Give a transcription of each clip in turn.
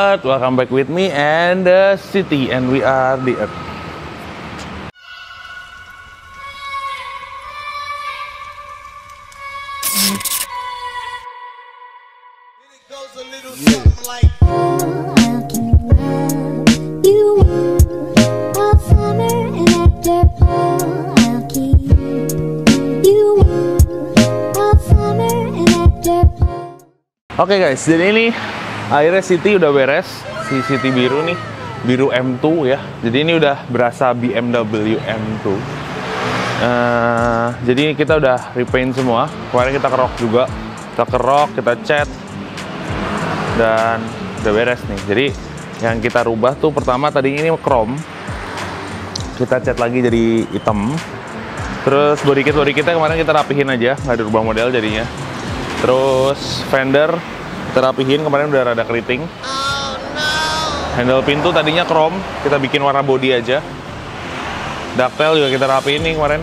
Sobat, welcome back with me and the city, and we are the Earth. Oke guys, jadi ini akhirnya City udah beres. Si City biru nih, biru M2 ya. Jadi ini udah berasa BMW M2. Jadi kita udah repaint semua. Kemarin kita kerok juga. Kita kerok, kita cat, dan udah beres nih. Jadi yang kita rubah tuh pertama tadi ini chrome. Kita cat lagi jadi hitam. Terus body kitnya kemarin kita rapihin aja, nggak dirubah model jadinya. Terus fender kita rapihin, kemarin udah rada keriting. Handle pintu tadinya chrome, kita bikin warna body aja. Ductile juga kita rapihin nih kemarin.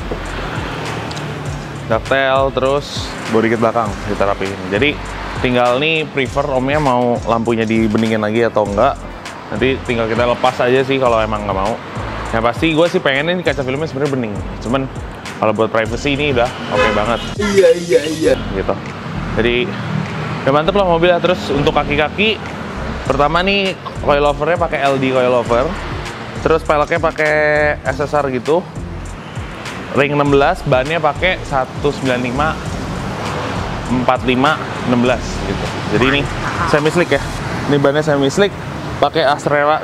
Ductile, terus body kit belakang kita rapihin. Jadi tinggal nih prefer omnya mau lampunya dibeningin lagi atau enggak. Nanti tinggal kita lepas aja sih kalau emang nggak mau. Yang pasti gue sih pengennya nih kaca filmnya sebenarnya bening. Cuman kalau buat privacy ini udah oke banget. Iya. Gitu. Jadi udah mantep lah mobilnya. Terus untuk kaki-kaki, pertama nih coilovernya pakai LD coilover. Terus peleknya pakai SSR gitu. Ring 16, bannya pakai 195 45 16 gitu. Jadi ini semi slick ya. Ini bannya semi slick pakai Astrera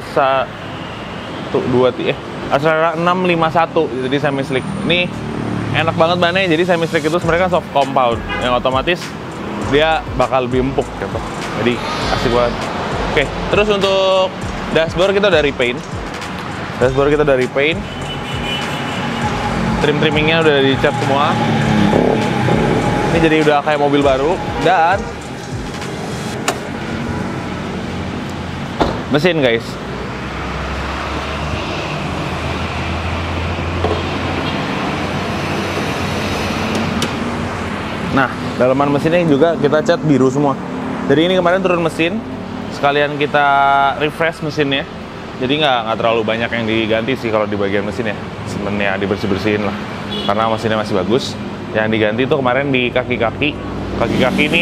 Astrera 651, jadi semi slick. Ini enak banget bannya, jadi semi slick itu sebenarnya kan soft compound yang otomatis dia bakal lebih empuk gitu. Jadi asik banget. Oke, terus untuk dashboard kita udah repaint. Trim-trimmingnya udah dicat semua. Ini jadi udah kayak mobil baru. Dan mesin guys, nah dalaman mesinnya juga kita cat biru semua. Jadi ini kemarin turun mesin, sekalian kita refresh mesinnya. Jadi nggak terlalu banyak yang diganti sih kalau di bagian mesin ya. Sebenarnya dibersih-bersihin lah, karena mesinnya masih bagus. Yang diganti tuh kemarin di kaki-kaki ini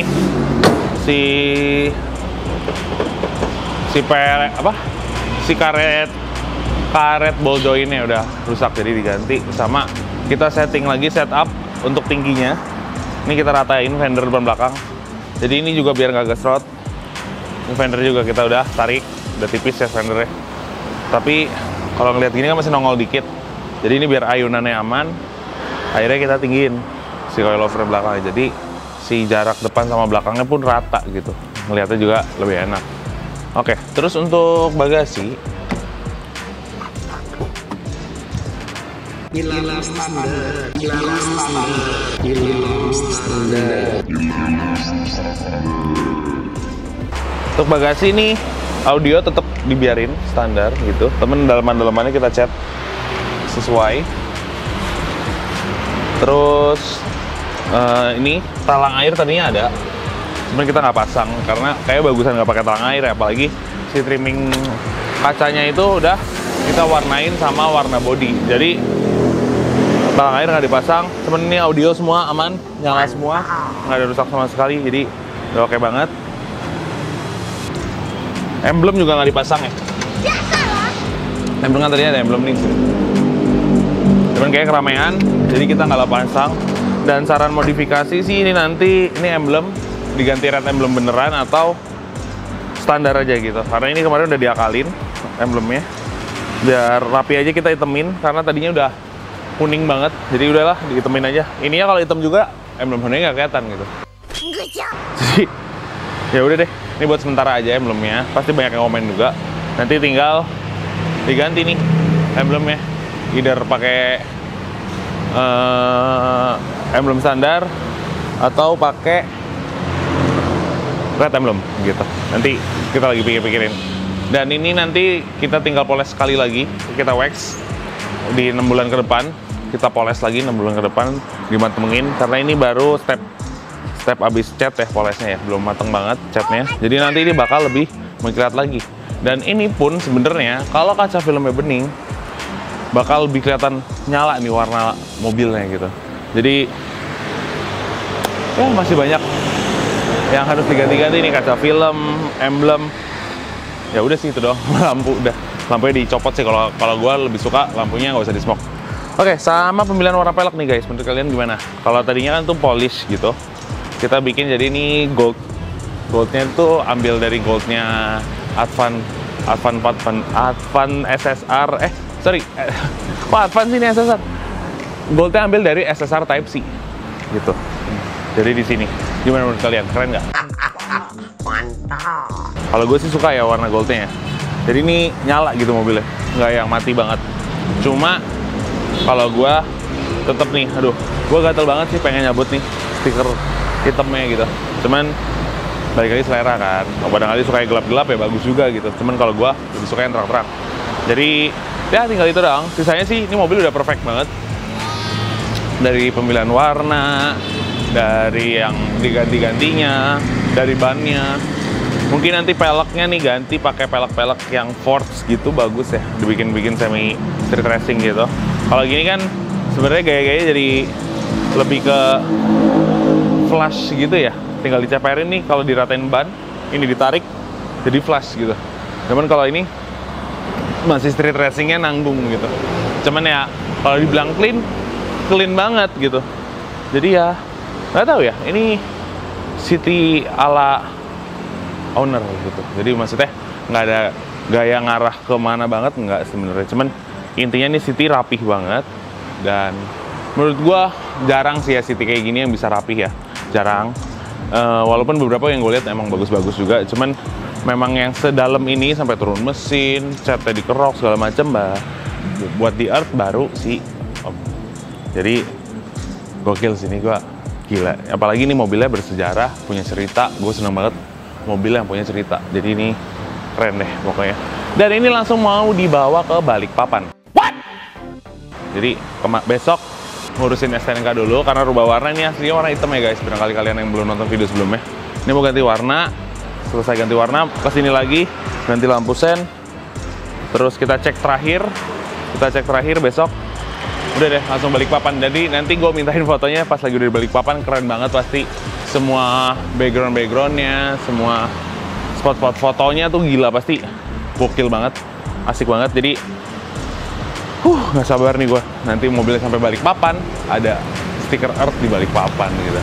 karet ball jointnya udah rusak, jadi diganti. Sama kita setting lagi setup untuk tingginya. Ini kita ratain fender depan belakang. Jadi ini juga biar nggak gesrot. Ini fender juga kita udah tarik, udah tipis ya fendernya. Tapi kalau ngeliat gini kan masih nongol dikit. Jadi ini biar ayunannya aman, akhirnya kita tinggiin si coilover belakang. Jadi si jarak depan sama belakangnya pun rata gitu. Ngeliatnya juga lebih enak. Oke, terus untuk bagasi, untuk bagasi ini audio tetap dibiarin standar gitu. Temen dalaman-dalamannya kita cat sesuai. Terus ini talang air tadinya ada, cuman kita nggak pasang karena kayak bagusan nggak pakai talang air ya. Apalagi si trimming kacanya itu udah kita warnain sama warna body, jadi talang air nggak dipasang. Cuman ini audio semua aman, nyala semua, nggak ada rusak sama sekali, jadi udah oke banget. Emblem juga nggak dipasang ya. Emblem kan tadinya ada emblem nih, cuman kayak keramaian, jadi kita nggak pasang. Dan saran modifikasi sih ini nanti, ini emblem diganti red emblem beneran atau standar aja gitu. Karena ini kemarin udah diakalin emblemnya, biar rapi aja kita hitemin, karena tadinya udah kuning banget. Jadi udahlah dihitemin aja. Ininya kalau hitam juga emblem Honda nggak kelihatan gitu. Jadi ya udah deh, ini buat sementara aja emblemnya. Pasti banyak yang komen juga. Nanti tinggal diganti nih emblemnya, either pakai emblem standar atau pakai red emblem gitu. Nanti kita lagi pikir-pikirin. Dan ini nanti kita tinggal poles sekali lagi, kita wax di 6 bulan ke depan. Kita poles lagi 6 bulan ke depan, dimatengin, karena ini baru step abis cat ya polesnya ya, belum mateng banget catnya. Jadi nanti ini bakal lebih mengkilat lagi. Dan ini pun sebenarnya kalau kaca filmnya bening bakal lebih kelihatan nyala nih warna mobilnya gitu. Jadi ya masih banyak yang harus diganti-ganti nih, kaca film, emblem. Ya udah sih itu doang. Lampunya dicopot sih, kalau gue lebih suka lampunya nggak usah di smoke. Oke, sama pemilihan warna pelek nih guys, menurut kalian gimana? Kalau tadinya kan tuh polish gitu, kita bikin jadi ini gold. Goldnya tuh ambil dari goldnya Advan SSR, kok Advan sih ini SSR? Goldnya ambil dari SSR Type C gitu. Jadi di sini, gimana menurut kalian? Keren nggak? Mantap. Kalau gue sih suka ya warna goldnya ya. Jadi ini nyala gitu mobilnya, nggak yang mati banget. Cuma kalau gue tetep nih, aduh, gue gatel banget sih pengen nyabut nih stiker hitamnya gitu. Cuman balik lagi selera kan. Kadang-kadang suka yang gelap-gelap ya bagus juga gitu. Cuman kalau gue lebih suka yang terang-terang. Jadi ya tinggal itu doang. Sisanya sih ini mobil udah perfect banget. Dari pemilihan warna, dari yang diganti-gantinya, dari bannya. Mungkin nanti peleknya nih ganti pakai pelek-pelek yang Force gitu, bagus ya, dibikin semi street racing gitu. Kalau gini kan sebenarnya gaya-gayanya jadi lebih ke flash gitu ya, tinggal diceperin nih, kalau diratain ban ini ditarik jadi flash gitu. Cuman kalau ini masih street racingnya nanggung gitu. Cuman ya kalau dibilang clean banget gitu. Jadi ya nggak tahu ya, ini city ala owner gitu. Jadi maksudnya nggak ada gaya ngarah kemana banget, nggak sebenarnya. Cuman intinya nih city rapih banget. Dan menurut gua jarang sih ya city kayak gini yang bisa rapih ya, jarang. Walaupun beberapa yang gue lihat emang bagus-bagus juga. Cuman memang yang sedalam ini sampai turun mesin, catnya dikerok segala macem, buat di Earth baru sih Om. Jadi gokil sini, gua gila. Apalagi ini mobilnya bersejarah, punya cerita. Gue seneng banget mobil yang punya cerita. Jadi ini keren deh pokoknya. Dan ini langsung mau dibawa ke Balikpapan. What? Jadi besok ngurusin STNK dulu karena rubah warna. Ini aslinya warna hitam ya guys. Barangkali kalian yang belum nonton video sebelumnya. Ini mau ganti warna. Selesai ganti warna, kesini lagi ganti lampu sen. Terus kita cek terakhir. Besok. Udah deh langsung Balikpapan. Jadi nanti gue mintain fotonya pas lagi udah di Balikpapan. Keren banget pasti. Semua backgroundnya, semua spot-spot fotonya tuh gila pasti, gokil banget, asik banget. Jadi, nggak sabar nih gue. Nanti mobilnya sampai Balikpapan, ada stiker Earth di Balikpapan gitu.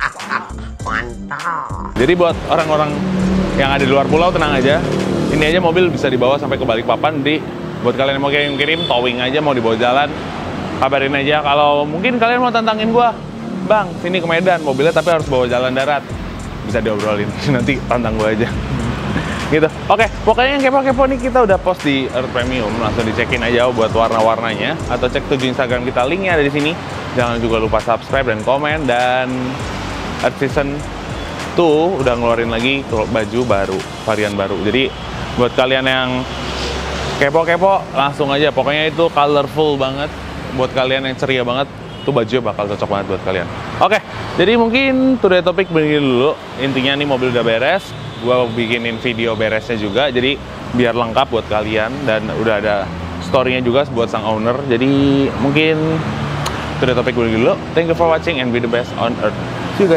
Mantap. Jadi buat orang-orang yang ada di luar pulau tenang aja. Ini aja mobil bisa dibawa sampai ke Balikpapan. Jadi buat kalian yang mau kirim towing aja, mau dibawa jalan, kabarin aja. Kalau mungkin kalian mau tantangin gue, Bang, sini ke Medan, mobilnya tapi harus bawa jalan darat. Bisa diobrolin, nanti tantang gue aja. Gitu. Oke, pokoknya yang kepo-kepo nih kita udah post di Earth Premium. Langsung dicekin aja buat warna-warnanya. Atau cek tujuh Instagram kita, linknya ada di sini. Jangan juga lupa subscribe dan komen. Dan Earth Season 2 udah ngeluarin lagi baju baru, varian baru. Jadi buat kalian yang kepo-kepo, langsung aja. Pokoknya itu colorful banget. Buat kalian yang ceria banget, itu baju bakal cocok banget buat kalian. Oke, jadi mungkin today topik begini dulu. Intinya nih mobil udah beres, gua bikinin video beresnya juga, jadi biar lengkap buat kalian. Dan udah ada story-nya juga buat sang owner. Jadi mungkin today topik begini dulu. Thank you for watching and be the best on Earth. See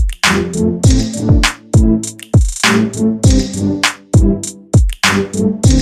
you guys.